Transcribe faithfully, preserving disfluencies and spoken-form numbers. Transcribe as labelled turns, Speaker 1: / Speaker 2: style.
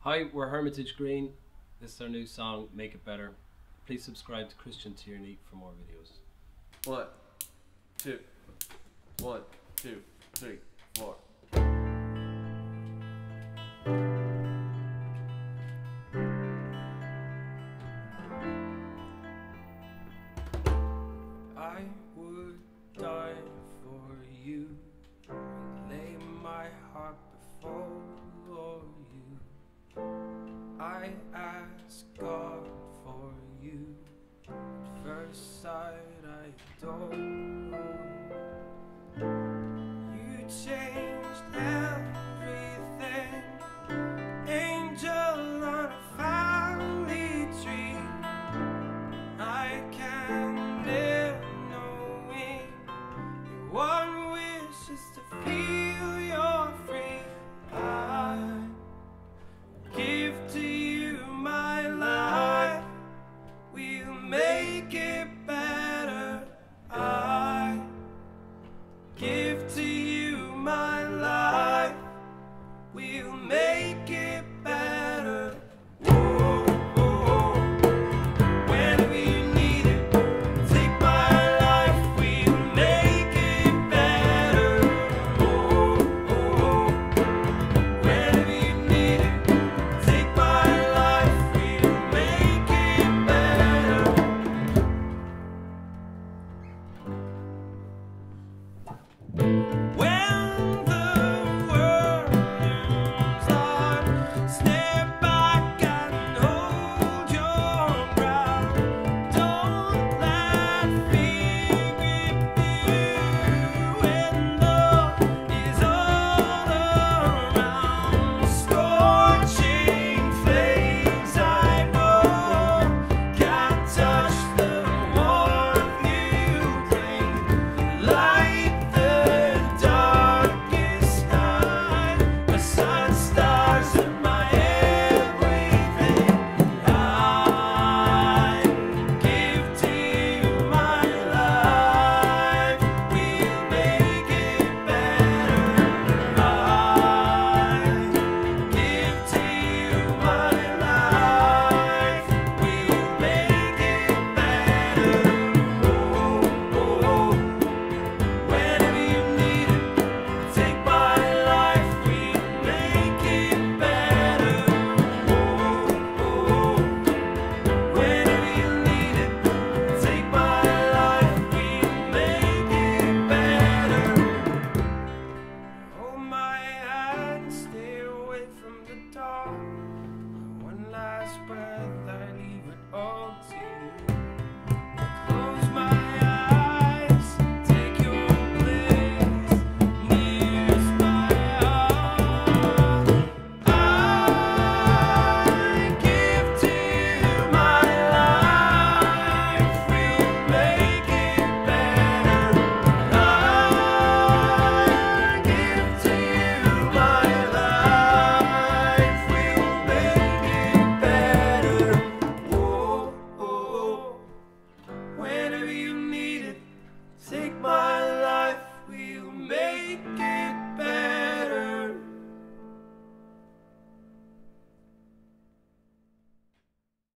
Speaker 1: Hi, we're Hermitage Green. This is our new song, Make It Better. Please subscribe to Christian Tierney for more videos.
Speaker 2: One, two, one, two, three, four. I would die for you, lay my heart before you. I ask God for you, at first sight I adore you. You changed everything, angel on a family tree. I can live knowing your one wish is to feel you're free. I give to you my life, we'll make it better. I give to you my life, we'll make it better. Whoa, whoa. Whenever you need it, take my life, we'll make it better. Whoa, whoa. Whenever you need it, take my life, we'll make it better. When the world moves on, step back and hold your ground. Don't let fear grip you when love is all around. Scorching flames I know can't touch the warmth you bring. Light the darkest night, the sun, stars, and my everything. I give to you my life, we'll make it better. I give to you my life, we'll make it better. Oh, oh. Whenever you need it, take my life, we'll make it better. Oh, oh. Whenever you need it, take my life, we'll make it better. Hold my hand, stay away from the dark. One last breath, I leave it all